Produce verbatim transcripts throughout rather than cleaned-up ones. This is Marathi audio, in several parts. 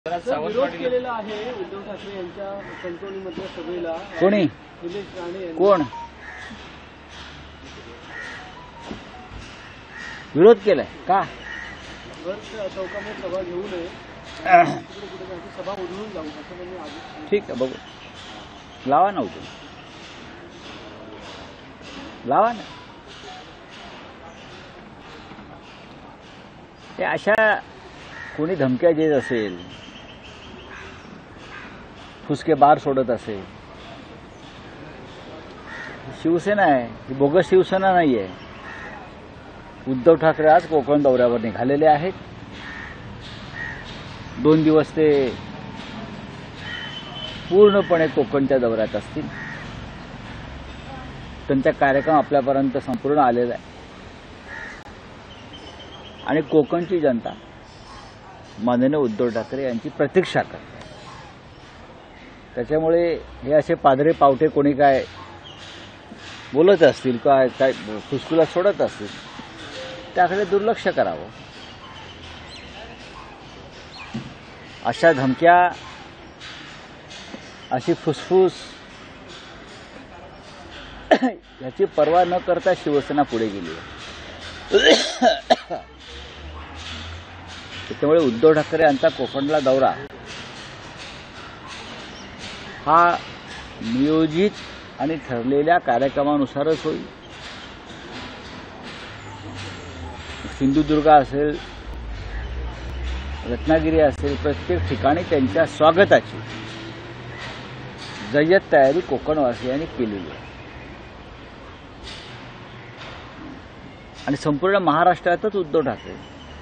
विरोध केलेला आहे उद्धव ठाकरे यांच्या कंटोलीमधल्या सभेला. कोणी निलेश राणे कोण विरोध केलाय का? भर चौकामध्ये सभा घेऊ नये, तिकडे कुठे जायची सभा उधळून जाऊ असं त्यांनी आधी. ठीक आहे, बघू, लावा ना उद्या, लावा ना. ते अशा कोणी धमक्या देत असेल, फुसके बार सोडत असेल, शिवसेना आहे ही, बोगस शिवसेना नाही आहे. उद्धव ठाकरे आज कोकण दौऱ्यावर निघालेले आहेत. दोन दिवस ते पूर्णपणे कोकणच्या दौऱ्यात असतील. त्यांचा कार्यक्रम आपल्यापर्यंत संपूर्ण आलेला आहे आणि कोकणची जनता माननीय उद्धव ठाकरे यांची प्रतीक्षा करते. त्याच्यामुळे हे असे पादरे पावटे कोणी काय बोलत असतील, काय काय फुसफुला सोडत असतील, त्याकडे दुर्लक्ष करावं. अशा धमक्या, अशी फुसफुस याची पर्वा न करता शिवसेना पुढे गेली आहे. त्यामुळे उद्धव ठाकरे यांचा कोकणला दौरा हा नियोजित आणि ठरलेल्या कार्यक्रमानुसारच होईल. सिंधुदुर्ग असेल, रत्नागिरी असेल, प्रत्येक ठिकाणी त्यांच्या स्वागताची जय्यत तयारी कोकणवासियांनी केलेली आहे आणि संपूर्ण महाराष्ट्रातच उद्धव ठाकरे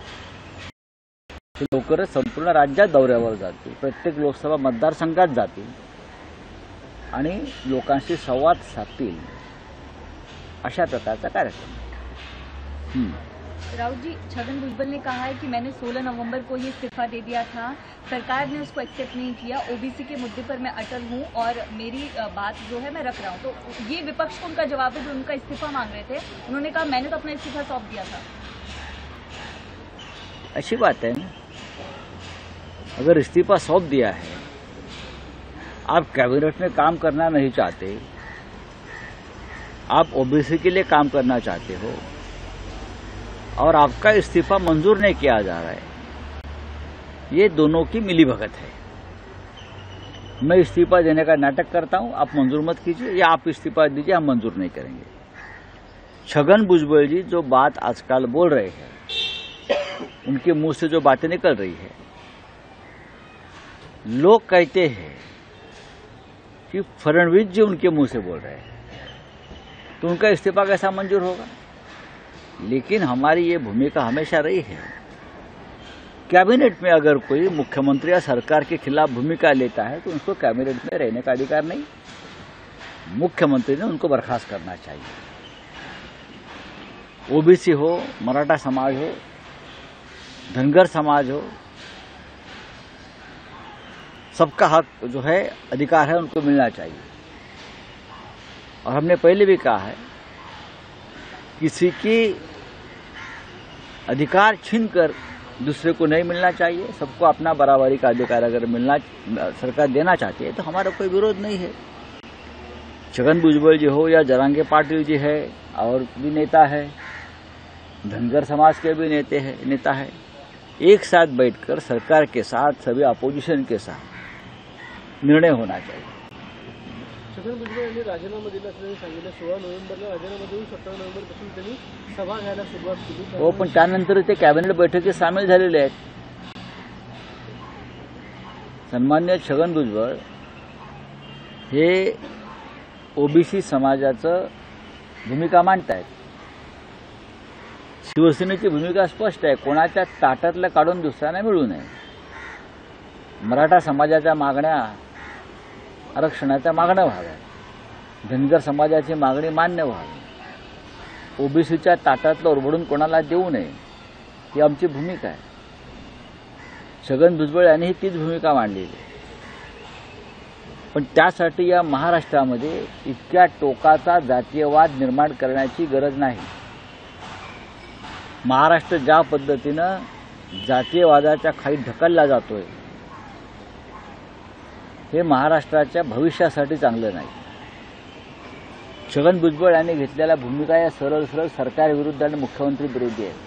हे लवकरच संपूर्ण राज्यात दौऱ्यावर जातील, प्रत्येक लोकसभा मतदारसंघात जातील आणि लोकांशी संवाद साधतील. अशा प्रकारचा कार्यक्रम. राउत जी, छगन भुजबल ने कहा है कि मैंने सोलह नवंबर को ही इस्तीफा दे दिया था, सरकार ने उसको एक्सेप्ट नहीं किया, ओबीसी के मुद्दे पर मैं अटल हूं और मेरी बात जो है मैं रख रहा हूं. तो ये विपक्ष को उनका जवाब है जो उनका इस्तीफा मांग रहे थे. उन्होंने कहा मैंने तो अपना इस्तीफा सौंप दिया था. अच्छी बात है ना, अगर इस्तीफा सौंप दिया है, आप कैबिनेट में काम करना नहीं चाहते, आप ओबीसी के लिए काम करना चाहते हो और आपका इस्तीफा मंजूर नहीं किया जा रहा है, ये दोनों की मिलीभगत है. मैं इस्तीफा देने का नाटक करता हूं, आप मंजूर मत कीजिए, या आप इस्तीफा दीजिए, हम मंजूर नहीं करेंगे. छगन भुजबल जी जो बात आजकल बोल रहे हैं, उनके मुंह से जो बातें निकल रही है, लोग कहते हैं कि फडणवीस जी उनके मुंह से बोल रहे हैं, तो उनका इस्तीफा कैसा मंजूर होगा? लेकिन हमारी ये भूमिका हमेशा रही है, कैबिनेट में अगर कोई मुख्यमंत्री या सरकार के खिलाफ भूमिका लेता है तो उसको कैबिनेट में रहने का अधिकार नहीं, मुख्यमंत्री ने उनको बर्खास्त करना चाहिए. ओबीसी हो, मराठा समाज हो, धनगर समाज हो, सबका हक जो है, अधिकार है, उनको मिलना चाहिए. और हमने पहले भी कहा है, किसी की अधिकार छीनकर दूसरे को नहीं मिलना चाहिए. सबको अपना बराबरी का अधिकार अगर मिलना सरकार देना चाहती है तो हमारा कोई विरोध नहीं है. छगन भुजबल जी हो या जरांगे पाटिल जी है और भी नेता है, धनगर समाज के भी नेता है नेता है एक साथ बैठकर सरकार के साथ, सभी अपोजिशन के साथ निर्णय होना चाहिए. छगन भुजबल यांनी राजीनामा दिला असल्याने सांगितलं. सोळा नोव्हेंबरला राजीनामा देऊन सतरा नोव्हेंबरपासून त्यांनी सभा घ्यायला सुरुवात केली. हो, पण त्यानंतर ते कॅबिनेट बैठकीत सामील झालेले आहेत. सन्मान्य छगन भुजबळ हे ओबीसी समाजाचं भूमिका मांडतायत. शिवसेनेची भूमिका स्पष्ट आहे, कोणाच्या ताटातलं काढून दुसऱ्यांना मिळू नये. मराठा समाजाच्या मागण्या, आरक्षणाच्या मागण्या व्हाव्या, धनगर समाजाची मागणी मान्य व्हावी, ओबीसीच्या ताटातलं ओरबडून कोणाला देऊ नये, ही आमची भूमिका आहे. छगन भुजबळ यांनीही तीच भूमिका मांडलेली आहे. पण त्यासाठी या महाराष्ट्रामध्ये इतक्या टोकाचा जातीयवाद निर्माण करण्याची गरज नाही. महाराष्ट्र ज्या पद्धतीनं जातीयवादाच्या खाली ढकलला जातोय हे महाराष्ट्राच्या भविष्यासाठी चांगलं नाही. छगन भुजबळ यांनी घेतलेल्या भूमिका या सरळ सरळ सरकारविरुद्ध आणि मुख्यमंत्री विरोधी आहे.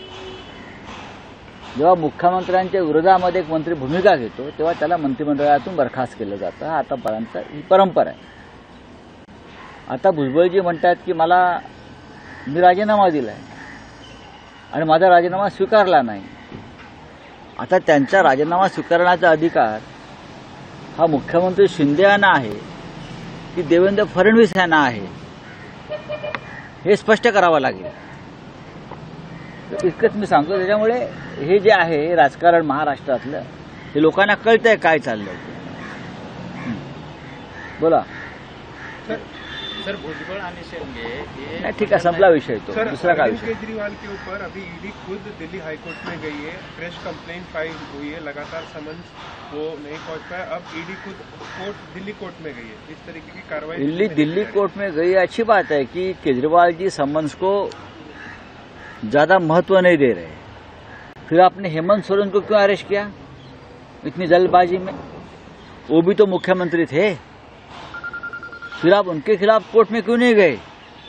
जेव्हा मुख्यमंत्र्यांच्या विरोधामध्ये एक मंत्री भूमिका घेतो तेव्हा त्याला मंत्रिमंडळातून बरखास्त केलं जातं. हा आतापर्यंत ही परंपरा आहे. आता भुजबळजी म्हणतात की मला मी राजीनामा दिला आहे आणि माझा राजीनामा स्वीकारला नाही. आता त्यांचा राजीनामा स्वीकारण्याचा अधिकार हा मुख्यमंत्री शिंदे यांना आहे की देवेंद्र फडणवीस यांना आहे हे स्पष्ट करावं लागेल. इतकंच मी सांगतो. त्याच्यामुळे हे जे आहे हे राजकारण महाराष्ट्रातलं हे लोकांना कळतंय काय चाललंय. बोला सर. भुजबल आणि शिंदे नहीं, ठीक है, संपला विषय तो सर, दूसरा का अरविंद विषय. केजरीवाल के ऊपर अभी ईडी खुद दिल्ली हाईकोर्ट में गई है, फ्रेश कंप्लेंट फाइल हुई है, लगातार समन्स वो नहीं पहुंच पाया. अब ईडी खुद कोर्ट दिल्ली कोर्ट में गई है. इस तरीके की कार्रवाई दिल्ली दिल्ली कोर्ट में गई. अच्छी बात है कि केजरीवाल जी समन्स को ज्यादा महत्व नहीं दे रहे. फिर आपने हेमंत सोरेन को क्यों अरेस्ट किया इतनी जल्दबाजी में? वो भी तो मुख्यमंत्री थे. फिर आप उनके खिलाफ कोर्ट में क्यों नहीं गए?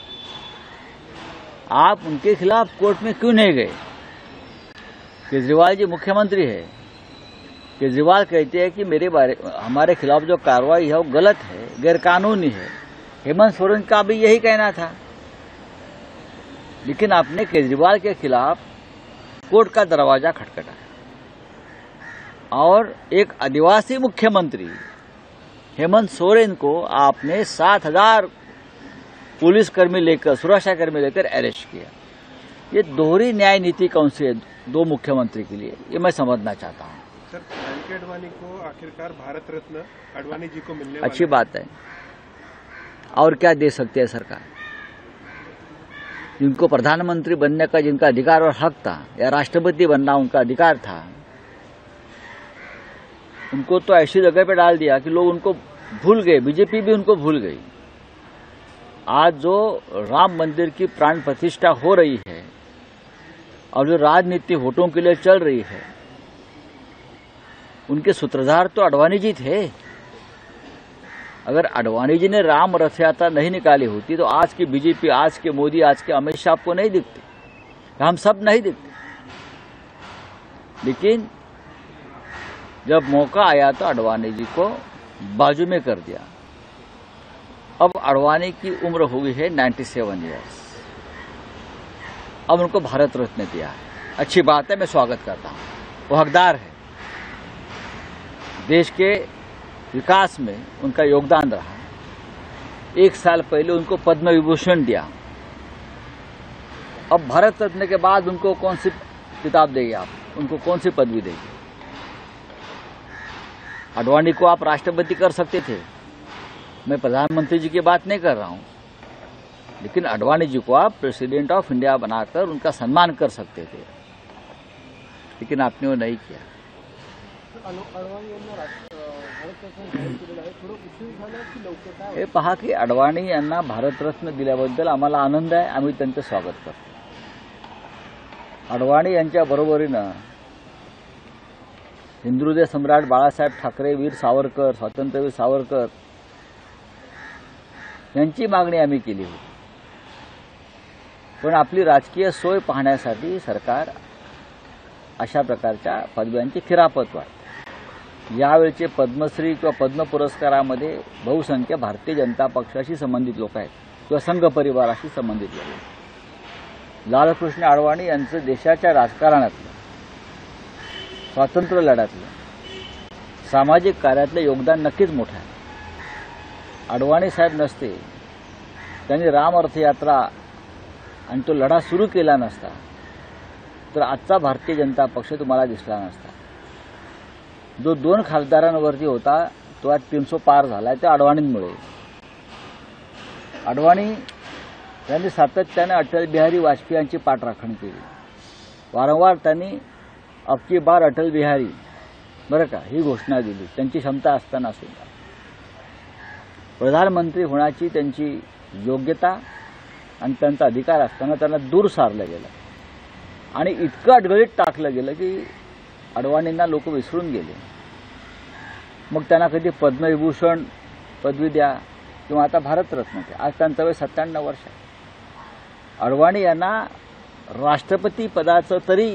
आप उनके खिलाफ कोर्ट में क्यों नहीं गए? केजरीवाल जी मुख्यमंत्री है. केजरीवाल कहते हैं कि मेरे बारे हमारे खिलाफ जो कार्रवाई है वो गलत है, गैरकानूनी है. हेमंत सोरेन का भी यही कहना था. लेकिन आपने केजरीवाल के खिलाफ कोर्ट का दरवाजा खटखटाया और एक आदिवासी मुख्यमंत्री हेमंत सोरेन को आपने सात हजार पुलिसकर्मी लेकर सुरक्षाकर्मी लेकर अरेस्ट किया. ये दोहरी न्याय नीति कौन सी है दो मुख्यमंत्री के लिए, ये मैं समझना चाहता हूँ. सर, एल के आडवाणी को आखिरकार भारत रत्न आडवाणी जी को मिलने अच्छी वाला बात है. और क्या दे सकती है सरकार? जिनको प्रधानमंत्री बनने का जिनका अधिकार और हक था या राष्ट्रपति बनना उनका अधिकार था, उनको तो ऐसी जगह पे डाल दिया कि लोग उनको भूल गए. बीजेपी भी उनको भूल गई. आज जो राम मंदिर की प्राण प्रतिष्ठा हो रही है और जो राजनीति वोटों के लिए चल रही है, उनके सूत्रधार तो आडवाणी जी थे. अगर आडवाणी जी ने राम रथ यात्रा नहीं निकाली होती तो आज की बीजेपी, आज के मोदी, आज के अमित शाह आपको नहीं दिखते, हम सब नहीं दिखते. लेकिन जब मौका आया तो आडवाणी जी को बाजू में कर दिया. अब आडवाणी की उम्र हो गई है सत्तानवे इयर्स. अब उनको भारत रत्न दिया है. अच्छी बात है, मैं स्वागत करता हूं. वो हकदार है. देश के विकास में उनका योगदान रहा. एक साल पहले उनको पद्म विभूषण दिया. अब भारत रत्न के बाद उनको कौन सी किताब देगी आप, उनको कौन सी पदवी देगी? आडवाणी को आप राष्ट्रपति कर सकते थे. मैं प्रधानमंत्री जी की बात नहीं कर रहा हूं. लेकिन आडवाणी जी को आप प्रेसिडेंट ऑफ इंडिया बनाकर उनका सम्मान कर सकते थे. लेकिन आपने वो नहीं किया. अडवाणी यांना राष्ट्र- भारतरत्न जाहीर केलेलं आहे. थोडं उशीर झाला की लवकर काय हे पहा की आडवाणी यांना भारतरत्न दिल्याबद्दल आम्हाला आनंद आहे. आम्ही त्यांचं स्वागत करतो. आडवाणी यांच्या बरोबरीनं हिंदुहृदय सम्राट बाळासाहेब ठाकरे, वीर सावरकर, स्वातंत्र्यवीर सावरकर यांची मागणी आम्ही केली होती. पण आपली राजकीय सोय पाहण्यासाठी सरकार अशा प्रकारच्या पदव्यांची खिरापत वाढते. यावेळचे पद्मश्री किंवा पद्म पुरस्कारामध्ये बहुसंख्य भारतीय जनता पक्षाशी संबंधित लोक आहेत किंवा संघ परिवाराशी संबंधित लोक आहेत. लालकृष्ण आडवाणी यांचं देशाच्या राजकारणातलं, स्वातंत्र्य लढ्यातलं, सामाजिक कार्यातलं योगदान नक्कीच मोठं आहे. आडवाणी साहेब नसते, त्यांनी राम रथयात्रा आणि तो लढा सुरू केला नसता तर आजचा भारतीय जनता पक्ष तुम्हाला दिसला नसता. जो दोन खासदारांवरती होता तो आज तीनशे पार झाला आहे, ते आडवाणींमुळे. आडवाणी यांनी सातत्याने अटल बिहारी वाजपेयी यांची पाठराखण केली. वारंवार त्यांनी अब की बार अटल बिहारी बरं का ही घोषणा दिली. त्यांची क्षमता असताना सुद्धा प्रधानमंत्री होण्याची त्यांची योग्यता आणि त्यांचा अधिकार असताना त्यांना दूर सारलं गेलं आणि इतकं अडगळीत टाकलं गेलं की अडवाणींना लोक विसरून गेले. मग त्यांना कधी पद्मविभूषण पदवी द्या किंवा आता भारतरत्न द्या. आज त्यांचं वय सत्त्याण्णव वर्ष आहे. अडवाणी यांना राष्ट्रपती पदाचं तरी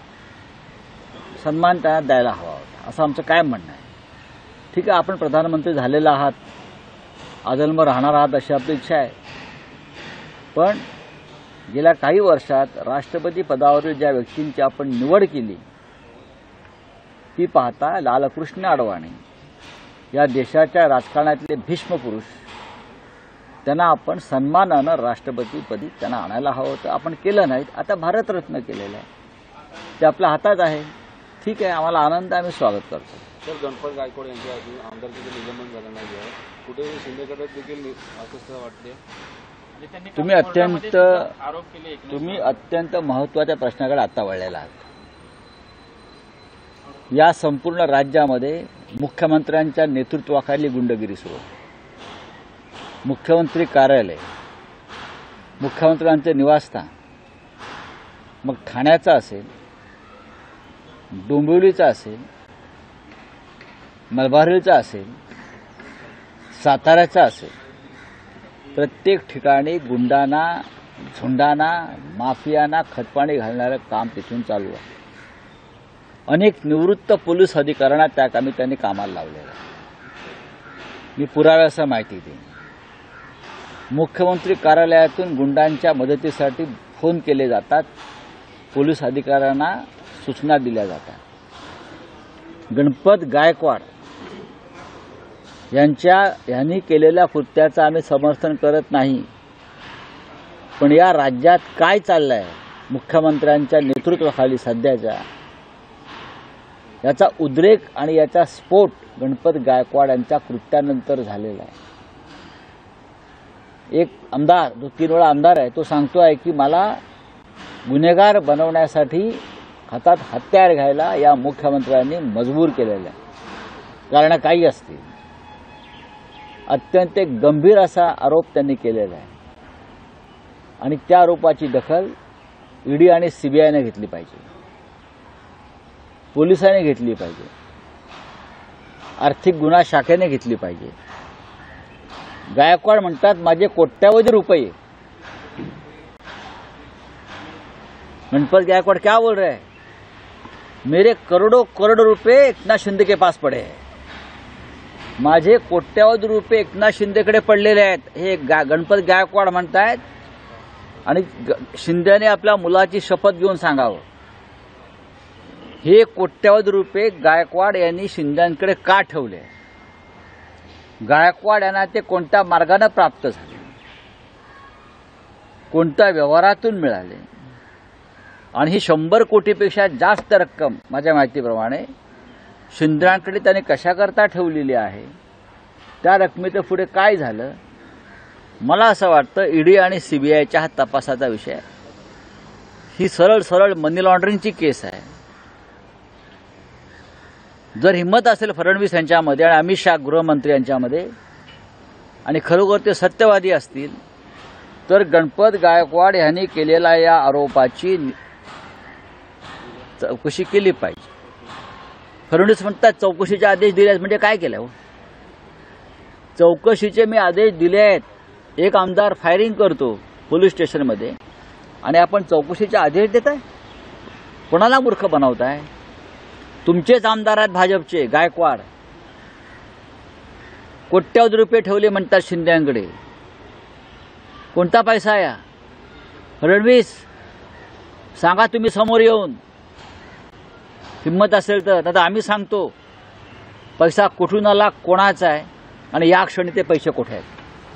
सन्मान त्यांना द्यायला हवा होता, असं आमचं काय म्हणणं आहे. ठीक आहे, आपण प्रधानमंत्री झालेला आहात, आजन्म राहणार आहात अशी आपली इच्छा आहे. पण गेल्या काही वर्षात राष्ट्रपती पदावरील ज्या व्यक्तींची आपण निवड केली ती पाहता लालकृष्ण अडवाणी या देशाच्या राजकारणातले भीष्म पुरुष, त्यांना आपण सन्मानानं राष्ट्रपतीपदी त्यांना आणायला हवं होतं. आपण केलं नाही. आता भारतरत्न केलेलं आहे, ते आपल्या हातात आहे. ठीक आहे, आम्हाला आनंद, आम्ही स्वागत करतो. सर, गणपत गायकवाड यांच्या अजून आमदारकीचं निलंबन झालं नाही आहे. कुठे शिंदेकडे देखील असं वाटते. तुम्ही अत्यंत आरोप केले एकनाथ तुम्ही अत्यंत महत्त्वाच्या प्रश्नाकडे आता वळलेला आहात. या संपूर्ण राज्यामध्ये मुख्यमंत्र्यांच्या नेतृत्वाखाली गुंडगिरी सुरू आहे. मुख्यमंत्री कार्यालय, मुख्यमंत्र्यांचे निवासस्थान, मग ठाण्याचा असेल, डोंबिवलीचा असेल, मलबारीचा असेल, साताऱ्याचा असेल, प्रत्येक ठिकाणी गुंडांना, झुंडांना, माफियांना खतपाणी घालणारं काम तिथून चालू आहे. अनेक निवृत्त पोलीस अधिकाऱ्यांना त्या कामी त्यांनी कामाला लावलेलं आहे. मी पुराव्यासह माहिती देईन. मुख्यमंत्री कार्यालयातून गुंडांच्या मदतीसाठी फोन केले जातात, पोलीस अधिकाऱ्यांना सूचना दिल्या जातात. गणपत गायकवाड यांच्या यांनी केलेल्या कृत्याचं आम्ही समर्थन करत नाही. पण या राज्यात काय चाललंय मुख्यमंत्र्यांच्या नेतृत्वाखाली सध्याच्या, याचा उद्रेक आणि याचा स्फोट गणपत गायकवाड यांच्या कृत्यानंतर झालेला आहे. एक आमदार, जो तीन वेळा आमदार आहे, तो सांगतो आहे की मला गुन्हेगार बनवण्यासाठी हातात हत्यार घ्यायला या मुख्यमंत्र्यांनी मजबूर केलेलं आहे. कारण काही असतील. अत्यंत गंभीर असा आरोप त्यांनी केलेला आहे आणि त्या आरोपाची दखल ईडी आणि सीबीआयने घेतली पाहिजे, पोलिसांनी घेतली पाहिजे, आर्थिक गुन्हा शाखेने घेतली पाहिजे. गायकवाड म्हणतात माझे कोट्यावधी रुपये. गणपत गायकवाड क्या बोल रहे हैं? मेरे करोड़ों करोड़ रुपये एकनाथ शिंदे के पास पड़े हैं. माझे कोट्यावधी रुपये एकनाथ शिंदेकडे पडलेले आहेत हे गणपत गायकवाड म्हणतायत. आणि शिंदेने आपल्या मुलाची शपथ घेऊन सांगावं हे कोट्यावधी रुपये गायकवाड यांनी शिंदेकडे का ठेवले, गायकवाड यांना ते कोणत्या मार्गाने प्राप्त झाले, कोणत्या व्यवहारातून मिळाले. आणि ही शंभर कोटीपेक्षा जास्त रक्कम माझ्या माहितीप्रमाणे शिंदेकडे त्यांनी कशाकरता ठेवलेली आहे, त्या रकमेचं पुढे काय झालं. मला असं वाटतं ईडी आणि सीबीआयच्या हा तपासाचा विषय आहे. ही सरळ सरळ मनी लॉन्ड्रिंगची केस आहे. जर हिंमत असेल फडणवीस यांच्यामध्ये आणि अमित शाह गृहमंत्री यांच्यामध्ये आणि खरोखर ते सत्यवादी असतील तर गणपत गायकवाड यांनी केलेल्या या आरोपाची चौकशी केली पाहिजे. फडणवीस म्हणतात चौकशीचे आदेश दिले आहेत, म्हणजे काय केलं? चौकशीचे मी आदेश दिले आहेत. एक आमदार फायरिंग करतो पोलीस स्टेशनमध्ये आणि आपण चौकशीचे आदेश देताय? कोणाला मूर्ख बनवताय? तुमचेच आमदार आहेत भाजपचे गायकवाड. कोट्यावधी रुपये ठेवले म्हणतात शिंदेकडे. कोणता पैसा या? फडणवीस सांगा तुम्ही समोर येऊन, हिंमत असेल तर. आता आम्ही सांगतो पैसा कुठून आला, कोणाचा आहे आणि या क्षणी ते पैसे कुठे आहेत.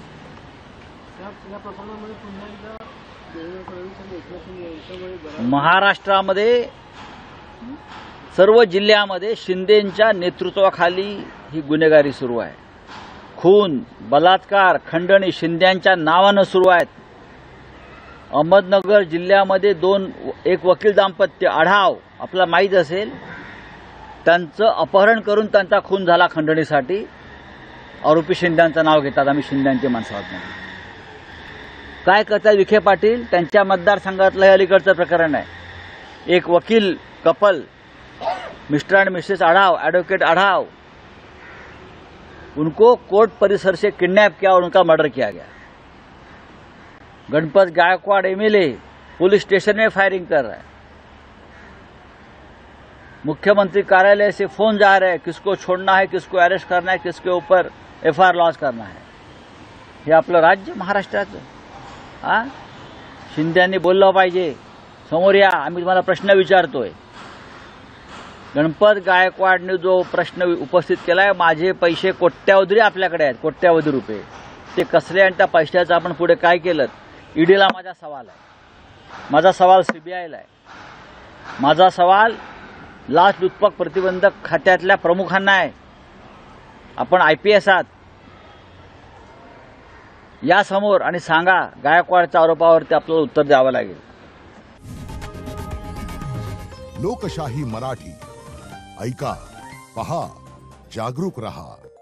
या प्रकरणामध्ये पुन्हा एकदा देवेंद्र फडणवीस आणि एकनाथ शिंदे यांच्यामुळे बराच महाराष्ट्रामध्ये सर्व जिल्ह्यामध्ये शिंदेंच्या नेतृत्वाखाली ही गुन्हेगारी सुरू आहे. खून, बलात्कार, खंडणी शिंदेंच्या नावानं सुरू आहेत. अहमदनगर जिल्ह्यामध्ये दोन एक वकील दाम्पत्य आढाव आपल्याला माहीत असेल, त्यांचं अपहरण करून त्यांचा खून झाला खंडणीसाठी. आरोपी शिंदेंचं नाव घेतात, आम्ही शिंदेंचे माणसं आहोत म्हणून. काय करतात विखे पाटील? त्यांच्या मतदारसंघातलं हे अलीकडचं प्रकरण आहे. एक वकील couple mister and missus Adhav, advocate Adhav, उनको कोर्ट परिसर से किडनैप किया और उनका मर्डर किया गया। Ganpat Gaikwad MLA police station में फायरिंग कर रहा है। मुख्यमंत्री कार्यालय से फोन जा रहे हैं किसको छोड़ना है, किसको अरेस्ट करना है, किसके ऊपर एफआयआर लॉन्च करना है। हे आपलं राज्य महाराष्ट्राचं। हा शिंदेंनी बोललं पाहिजे, समोर या, आम्ही तुम्हाला प्रश्न विचारतोय। गणपत गायकवाडने जो प्रश्न उपस्थित केलाय, माझे पैसे कोट्यावधी आपल्याकडे आहेत, कोट्यावधी रुपये, ते कसले आणि त्या पैशाचं आपण पुढे काय केलं? ईडीला माझा सवाल आहे, माझा सवाल सीबीआयला आहे, माझा सवाल लाचलुचपत प्रतिबंधक खात्यातल्या प्रमुखांना आहे। आपण आयपीएस आहात, या समोर आणि सांगा गायकवाडच्या आरोपावरती आपल्याला उत्तर द्यावं लागेल। लोकशाही मराठी ऐका, पहा, जागरूक रहा।